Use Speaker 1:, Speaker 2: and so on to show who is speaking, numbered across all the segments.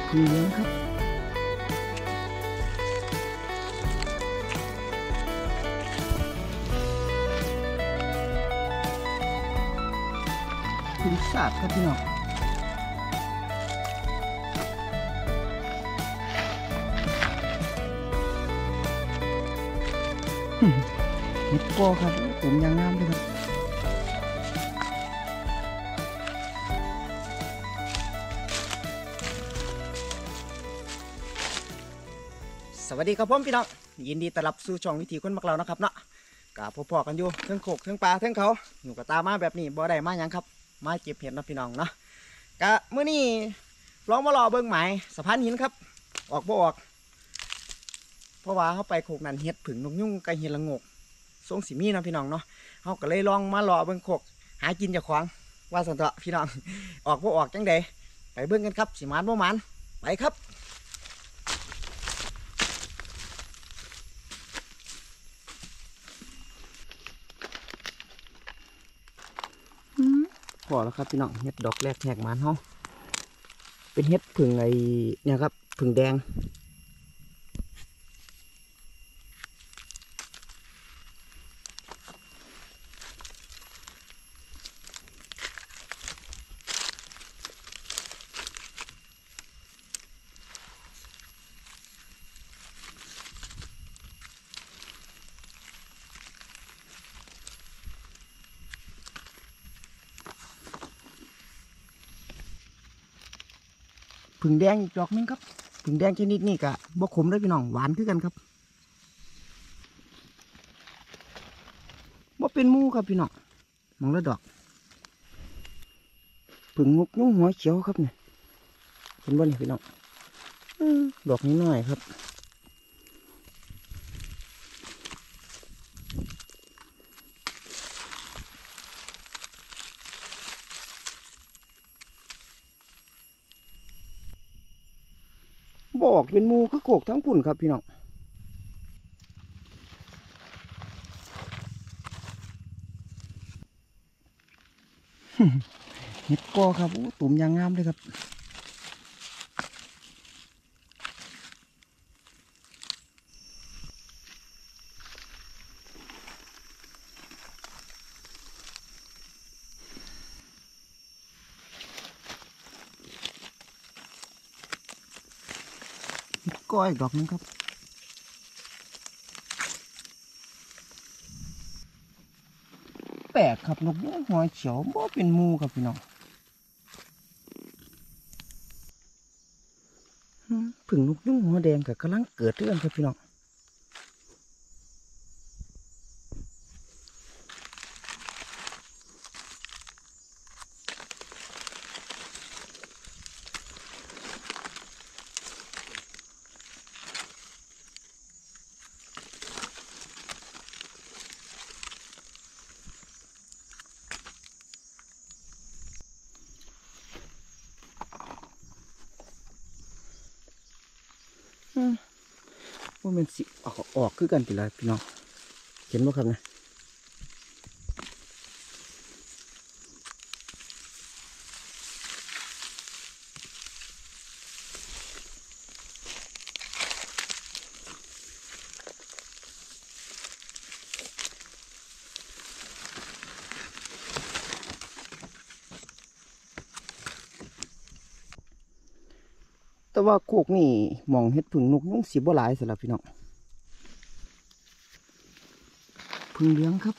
Speaker 1: พึ่งเลี้ยงครับพึ่งสาบครับพี่น้องเห็ดกอครับผมยังงามเลยครับสวัสดีครับผมพี่น้องยินดีต้อนรับสู่ช่องวิถีคนมักเรานะครับเนาะกับพ่อๆกันอยู่เทิงโขกเทิงปลาเทิงเขาอยู่กับตามาแบบนี้บ่ได้มาหยังครับมาเก็บเห็ดนะพี่น้องเนาะกะมื้อนี้ลองมารอเบิ่งหมายสะพานหินครับออกบ่ออกเพราะว่าเขาไปโขกนั่นเห็ดผึ่งนกยุ่งกับเห็ดละงกทรงสีมีนะพี่น้องเนาะเขาก็เลยลองมารอเบิ่งโขกหากินเจ้าของว่าสันตะพี่น้องออกบ่ออกจังใดไปเบิ่งกันครับสิมานบ่มานไปครับพอแล้วครับพี่น้องเห็ดดอกแรกแหกมันเฮาเป็นเห็ดผึ่งไอเนี่ยครับผึ่งแดงผึ่งแดงอีกดอกนึงครับผึ่งแดงชนิดนี้กะบ่ขมเลยพี่น้องหวานคือกันครับบ่เป็นหมูครับพี่น้องมองแล้วดอกผึ่งงกยุ่งหัวเขียวครับเนี่ยเห็นบ่นี่พี่น้องดอกนี้น้อยครับบอกเป็นหมูคือโขกทั้งปุ่นครับพี่น้องเห็ดกอครับตุ่มยางงามเลยครับเห็ดกออีกดอกนึงครับแปลกครับนกยุ่งหัวเขียวบ่เป็นหมูครับพี่น้องผึ่งนกยุ่งหัวแดงกับกำลังเกิดเรื่องครับพี่น้องว่ามันสิออกคือกันติละพี่น้องเห็นไหมครับนะแต่ว่าโคกนี่มองเห็ดผึ่งนกยุ่งสีบ่หลายสำหรับพี่น้องผึ่งเหลืองครับ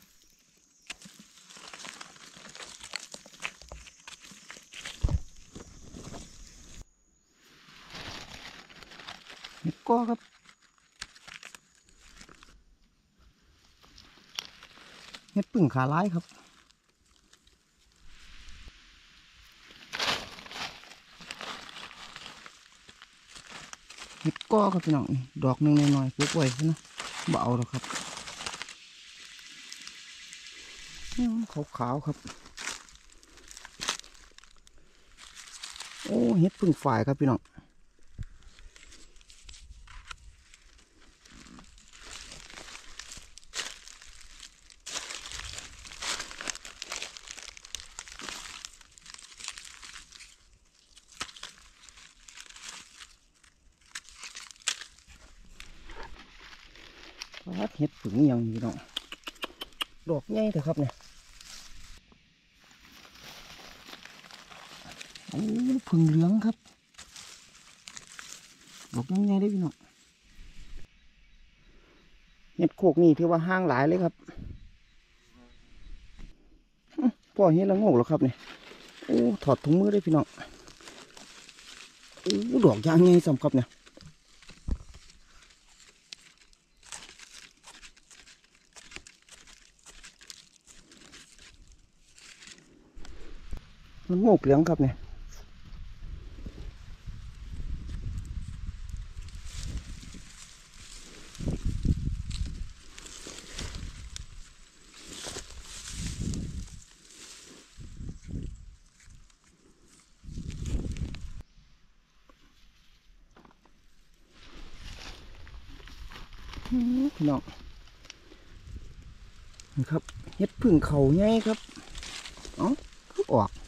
Speaker 1: เห็ดกอครับเห็ดผึ่งขาลายครับเห็ดกอครับพี่น้องดอกหนึ่งน้อยๆปลูกไว้นะบ่เอาหรอกครับขาวๆครับโอ้เห็ดผึ่งฝ่ายครับพี่น้องเห็ดผึ่งนี่ยังพี่น้องดอกใหญ่เถอะครับเนี่ยโอ้ผึ่งเหลืองครับดอกใหญ่ๆได้พี่น้องเห็ดโขกนี่ถือว่าห้างหลายเลยครับพ่อเห็ดละโงกแล้วครับเนี่ยโอ้ถอดถุงมือได้พี่น้องโอ้ดอกยางใหญ่สำครับเนี่ยละโงกเหลืองครับเนี่ยพี่น้องนี่ครับเห็ดผึ่งเขาใหญ่ครับเอ้าคือออก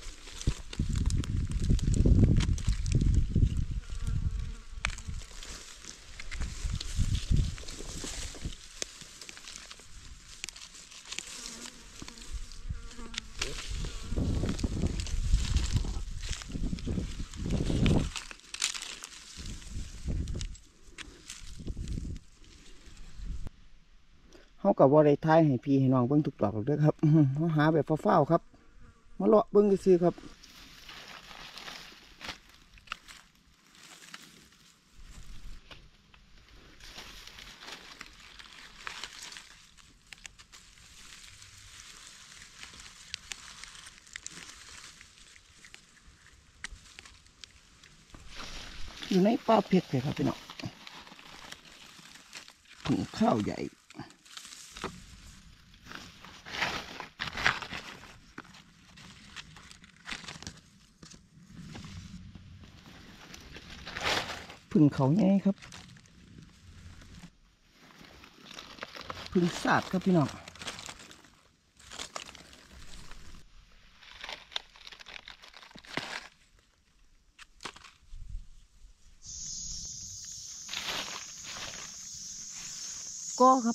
Speaker 1: เขากับว่าได้ทายให้พี่ให้น้องเบิ้งทุกดอกเลยครับเขาหาแบบเฝ้าๆครับมาเลาะเบิ้งซื้อครับอยู่ในป่าเพชรเลยครับพี่น้องถุงข้าวใหญ่ผึ่งเขาใหญ่ครับผึ่งสาดครับพี่น้องก็ครับ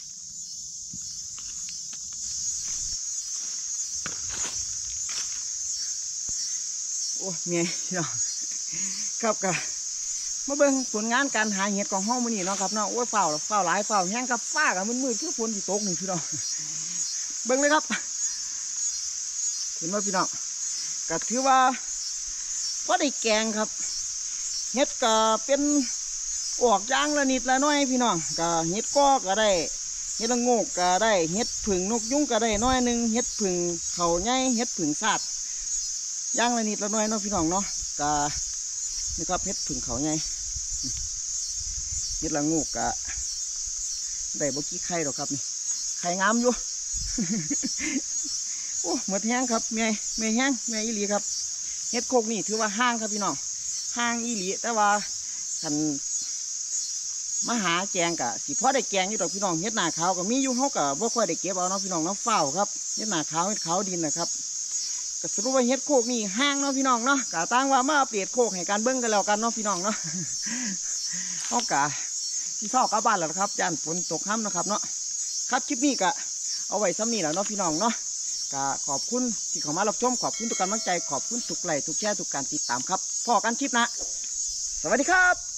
Speaker 1: โอ้เมียพี่น้องครับกะมาเบิ่งผลงานการหาเห็ดของห้องมื้อนี้เนาะครับเนาะโอ้ยฝ้าวหลายฝ้าวแห้งกับฟ้ากับมืดๆคือฝนที่ตกนี่พี่น้องเบิ่งเลยครับเห็นไหมพี่น้องก็ถือว่าพอได้แกงครับเห็ดก็เป็นออกย่างละนิดละน้อยพี่น้องก็เห็ดก็ได้เห็ดละโงกก็ได้เห็ดผึ่งนกยุงก็ได้น้อยหนึ่งเห็ดผึ่งเขาใหญ่เห็ดผึ่งซาดย่างละนิดละน้อยเนาะพี่น้องเนาะก็นี่ครับเห็ดผึ่งเขาใหญ่เห็ดละโงกก็ได้บ่กี่ไข่หรอกครับนี่ไข่งามอยู่ โอ้หมดแห้งครับเมียแห้งเมียอีหลีครับเห็ดโคกนี่ถือว่าห้างครับพี่น้องห้างอีหลีแต่ว่าคันมาหาแกงกะสิพอได้แกงอยู่ดอกพี่น้องเห็ดหน้าขาวก็มีอยู่เขากะบ่ค่อยได้เก็บเอาเนาะพี่น้องเนาะเฝ้าครับเห็ดหน้าขาวเห็ดขาวดินนะครับก็สรุปว่าเห็ดโคกนี่ห้างเนาะพี่น้องเนาะกะตั้งว่ามาเปลี่ยนโคกให้การเบิ้งกันแล้วกันเนาะพี่น้องเนาะ เขากะที่ชอบกลับบ้านแล้วครับย่านฝนตกค่ำนะครับเนาะครับคลิปนี้กะเอาไว้ซ้ำนี่แหละเนาะพี่น้องเนาะกะขอบคุณที่เข้ามารับชมขอบคุณทุกกำลังใจขอบคุณทุกไลค์ทุกแชร์ทุกการติดตามครับพอกันคลิปนะสวัสดีครับ